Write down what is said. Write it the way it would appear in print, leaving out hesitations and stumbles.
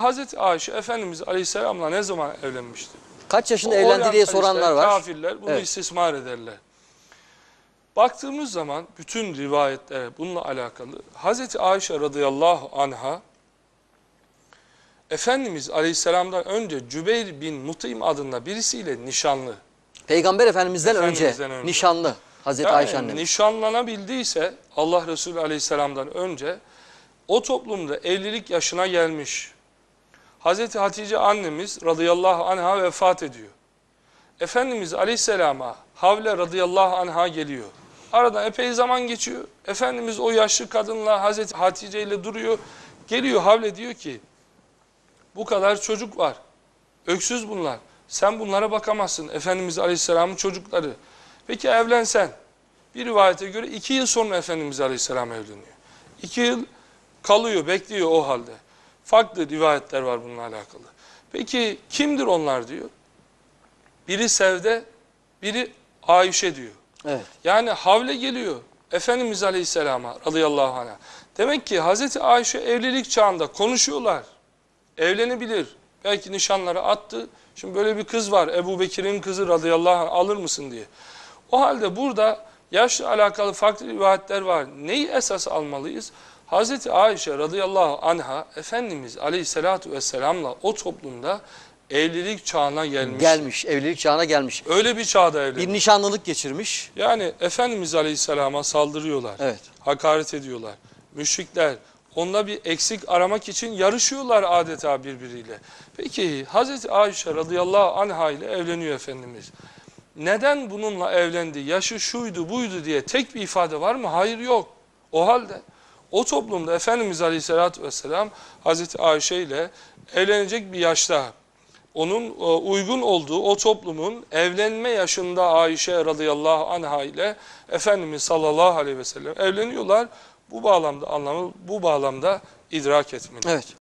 Hazreti Ayşe Efendimiz Aleyhisselam'la ne zaman evlenmişti? Kaç yaşında evlendi diye soranlar var. Kafirler bunu istismar ederler. Baktığımız zaman bütün rivayetlere bununla alakalı Hazreti Ayşe radıyallahu anha Efendimiz Aleyhisselam'dan önce Cübeyr bin Mut'im adında birisiyle nişanlı. Peygamber Efendimiz'den önce nişanlı Hazreti Ayşe annemiz. Nişanlanabildiyse Allah Resulü Aleyhisselam'dan önce o toplumda evlilik yaşına gelmiş. Hazreti Hatice annemiz radıyallahu anha vefat ediyor. Efendimiz Aleyhisselam'a Havle radıyallahu anha geliyor. Aradan epey zaman geçiyor. Efendimiz o yaşlı kadınla Hazreti Hatice ile duruyor. Geliyor Havle diyor ki bu kadar çocuk var. Öksüz bunlar. Sen bunlara bakamazsın. Efendimiz Aleyhisselam'ın çocukları. Peki evlensen. Bir rivayete göre 2 yıl sonra Efendimiz Aleyhisselam evleniyor. 2 yıl kalıyor, bekliyor o halde. Farklı rivayetler var bununla alakalı. Peki kimdir onlar diyor. Biri Sevde, biri Ayşe diyor. Evet. Yani Havle geliyor Efendimiz Aleyhisselam'a radıyallahu anh'a. Demek ki Hazreti Ayşe evlilik çağında konuşuyorlar. Evlenebilir. Belki nişanları attı. Şimdi böyle bir kız var. Ebu Bekir'in kızı radıyallahu anh alır mısın diye. O halde burada yaşla alakalı farklı rivayetler var. Neyi esas almalıyız? Hazreti Ayşe radıyallahu anha Efendimiz aleyhissalatu vesselamla o toplumda evlilik çağına gelmiş. Evlilik çağına gelmiş. Öyle bir çağda evlenmiş. Bir nişanlılık geçirmiş. Yani Efendimiz aleyhisselama saldırıyorlar. Evet. Hakaret ediyorlar. Müşrikler onda bir eksik aramak için yarışıyorlar adeta birbiriyle. Peki Hazreti Ayşe radıyallahu anha ile evleniyor Efendimiz. Neden bununla evlendi? Yaşı şuydu buydu diye tek bir ifade var mı? Hayır, yok. O halde o toplumda Efendimiz aleyhissalatü vesselam Hazreti Ayşe ile evlenecek bir yaşta, onun uygun olduğu o toplumun evlenme yaşında Ayşe radıyallahu anha ile Efendimiz sallallahu aleyhi ve sellem evleniyorlar. Bu bağlamda anlamı, bu bağlamda idrak etmeli. Evet.